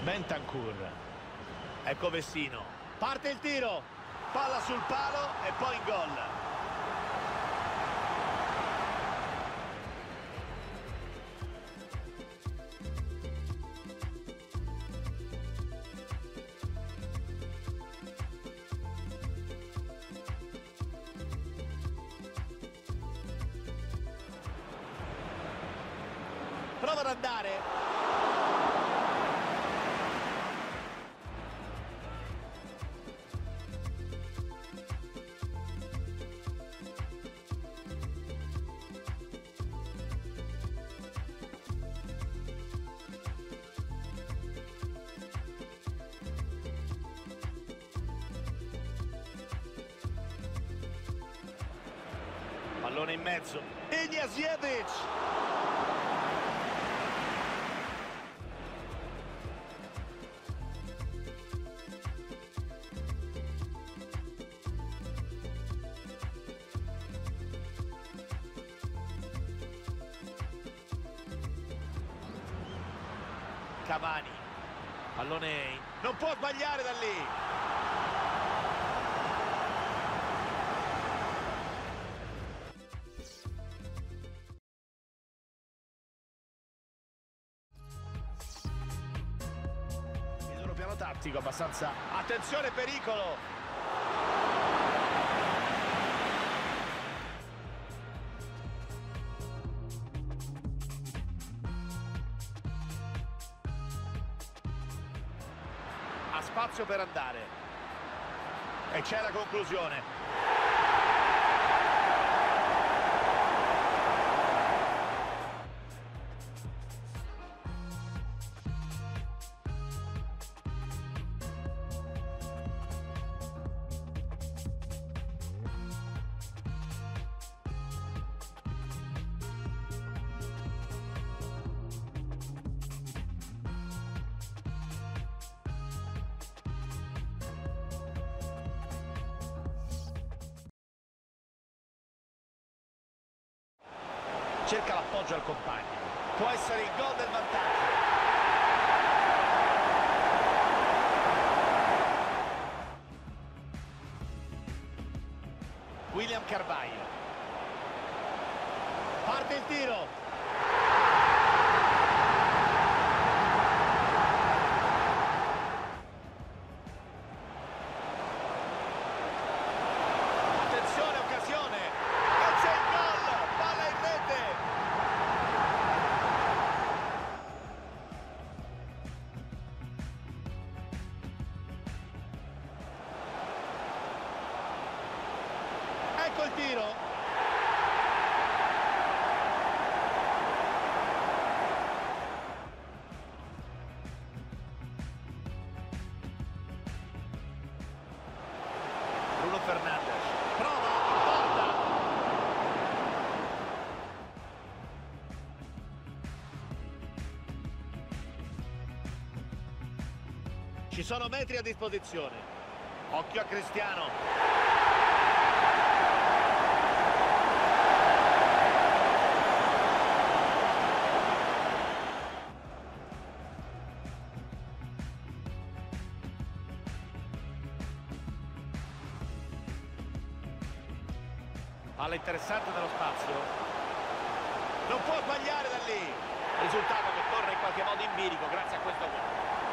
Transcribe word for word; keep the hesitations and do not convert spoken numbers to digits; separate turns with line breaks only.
Bentancur. Ecco Vessino. Parte il tiro. Palla sul palo e poi in gol. Prova ad andare. Pallone in mezzo. Ignješević. Cavani. Pallone. Non può sbagliare da lì. Piano tattico abbastanza. Attenzione, pericolo. Ha spazio per andare e c'è la conclusione. Cerca l'appoggio al compagno. Può essere il gol del vantaggio. William Carvalho. Parte il tiro. Attenzione, occasione. E c'è il gol. Palla in rete. Ecco il tiro. Bruno Fernandes. Prova, porta. Ci sono metri a disposizione. Occhio a Cristiano. Palla interessante nello spazio. Non può sbagliare da lì. Risultato che torna in qualche modo in bilico grazie a questo gol.